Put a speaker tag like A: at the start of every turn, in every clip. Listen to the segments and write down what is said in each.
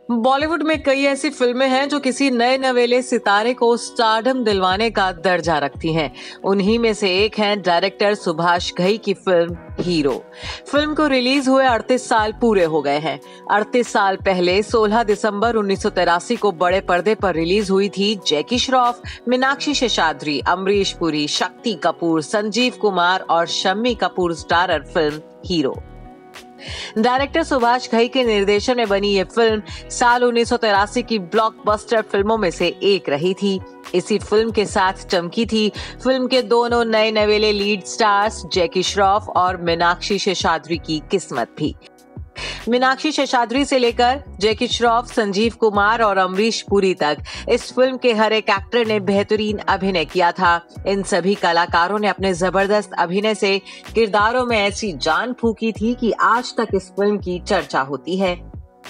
A: बॉलीवुड में कई ऐसी फिल्में हैं जो किसी नए नवेले सितारे को स्टारडम दिलवाने का दर्जा रखती हैं। उन्हीं में से एक है डायरेक्टर सुभाष घई की फिल्म हीरो। फिल्म को रिलीज हुए 38 साल पूरे हो गए हैं। 38 साल पहले 16 दिसंबर 1983 को बड़े पर्दे पर रिलीज हुई थी जैकी श्रॉफ, मीनाक्षी शेषाद्री, अमरीश पुरी, शक्ति कपूर, संजीव कुमार और Shammi Kapoor starrer film Hero. Director Subhash Ghai के निर्देशन में बनी ये फिल्म साल 1983 की ब्लॉकबस्टर फिल्मों में से एक रही थी। इसी फिल्म के साथ चमकी थी फिल्म के दोनों नए नवेले लीड स्टार्स जैकी श्रॉफ और मीनाक्षी शेषाद्री की किस्मत भी। मीनाक्षी शेषाद्री से लेकर जैकी श्रॉफ, संजीव कुमार और अमरीश पुरी तक इस फिल्म के हर एक एक्टर ने बेहतरीन अभिनय किया था। इन सभी कलाकारों ने अपने जबरदस्त अभिनय से किरदारों में ऐसी जान फूंकी थी कि आज तक इस फिल्म की चर्चा होती है।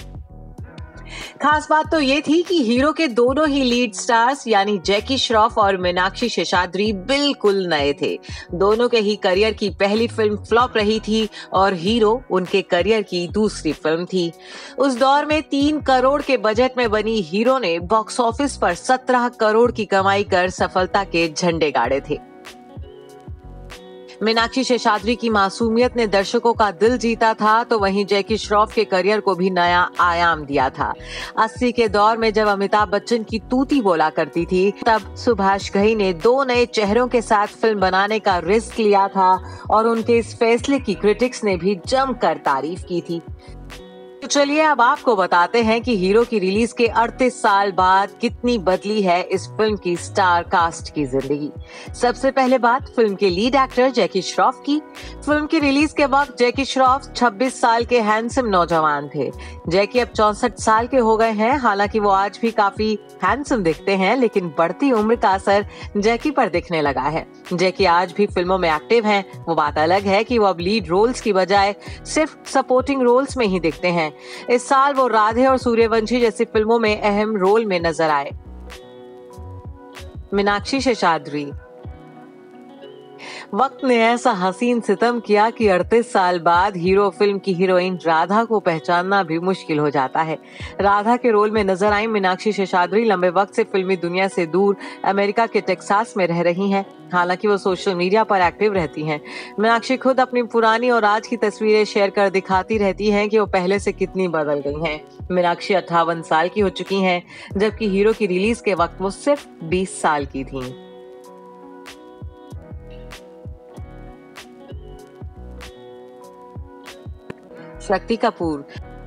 A: खास बात तो ये थी कि हीरो के दोनों ही लीड स्टार्स यानी जैकी श्रॉफ और मीनाक्षी शेषाद्री बिल्कुल नए थे। दोनों के ही करियर की पहली फिल्म फ्लॉप रही थी और हीरो उनके करियर की दूसरी फिल्म थी। उस दौर में 3 करोड़ के बजट में बनी हीरो ने बॉक्स ऑफिस पर 17 करोड़ की कमाई कर सफलता के झंडे गाड़े थे। मीनाक्षी शेषाद्री की मासूमियत ने दर्शकों का दिल जीता था, तो वहीं जैकी श्रॉफ के करियर को भी नया आयाम दिया था। 80 के दौर में जब अमिताभ बच्चन की तूती बोला करती थी, तब सुभाष घई ने 2 नए चेहरों के साथ फिल्म बनाने का रिस्क लिया था और उनके इस फैसले की क्रिटिक्स ने भी जमकर तारीफ की थी। तो चलिए अब आपको बताते हैं कि हीरो की रिलीज के 38 साल बाद कितनी बदली है इस फिल्म की स्टार कास्ट की जिंदगी। सबसे पहले बात फिल्म के लीड एक्टर जैकी श्रॉफ की। फिल्म की रिलीज के वक्त जैकी श्रॉफ 26 साल के हैंडसम नौजवान थे। जैकी अब 64 साल के हो गए हैं। हालांकि वो आज भी काफी हैंडसम दिखते हैं, लेकिन बढ़ती उम्र का असर जैकी पर दिखने लगा है। जैकी आज भी फिल्मों में एक्टिव हैं। वो बात अलग है कि वो अब लीड रोल्स की बजाय सिर्फ सपोर्टिंग रोल्स में ही दिखते हैं। इस साल वो राधे और सूर्यवंशी जैसी फिल्मों में अहम रोल में नजर आए। मीनाक्षी शेषाद्री। वक्त ने ऐसा हसीन सितम किया कि 38 साल बाद हीरो फिल्म की हीरोइन राधा को पहचानना भी मुश्किल हो जाता है। राधा के रोल में नजर आई मीनाक्षी शेषाद्री लंबे वक्त से फिल्मी दुनिया से दूर अमेरिका के टेक्सास में रह रही हैं। हालांकि वो सोशल मीडिया पर एक्टिव रहती हैं। मीनाक्षी खुद अपनी पुरानी और आज की तस्वीरें शेयर कर दिखाती रहती हैं कि वो पहले से कितनी बदल गई हैं। मीनाक्षी 58 साल की हो चुकी हैं, जबकि हीरो की रिलीज के वक्त वो सिर्फ 20 साल की थीं। शक्ति कपूर।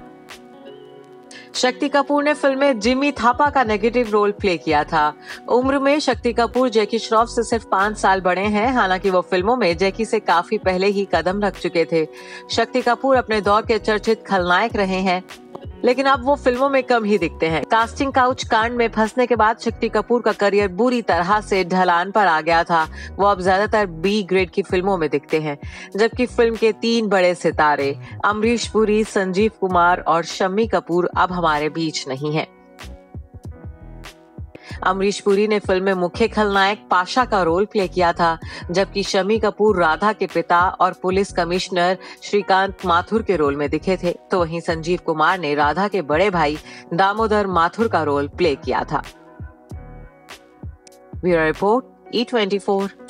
A: शक्ति कपूर ने फिल्म में जिमी थापा का नेगेटिव रोल प्ले किया था। उम्र में शक्ति कपूर जैकी श्रॉफ से सिर्फ 5 साल बड़े हैं। हालांकि वो फिल्मों में जैकी से काफी पहले ही कदम रख चुके थे। शक्ति कपूर अपने दौर के चर्चित खलनायक रहे हैं, लेकिन अब वो फिल्मों में कम ही दिखते हैं। कास्टिंग काउच कांड में फंसने के बाद शक्ति कपूर का करियर बुरी तरह से ढलान पर आ गया था। वो अब ज्यादातर बी ग्रेड की फिल्मों में दिखते हैं, जबकि फिल्म के 3 बड़े सितारे अमरीश पुरी, संजीव कुमार और शम्मी कपूर अब हमारे बीच नहीं हैं। अमरीश पुरी ने फिल्म में मुख्य खलनायक पाशा का रोल प्ले किया था, जबकि शम्मी कपूर राधा के पिता और पुलिस कमिश्नर श्रीकांत माथुर के रोल में दिखे थे। तो वहीं संजीव कुमार ने राधा के बड़े भाई दामोदर माथुर का रोल प्ले किया था। Bureau report E24।